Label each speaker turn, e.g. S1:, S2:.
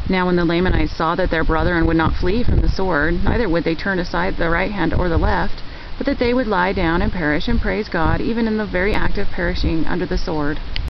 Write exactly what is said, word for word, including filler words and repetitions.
S1: Now when the Lamanites saw that their brethren would not flee from the sword, neither would they turn aside the right hand or the left, but that they would lie down and perish and praise God, even in the very act of perishing under the sword.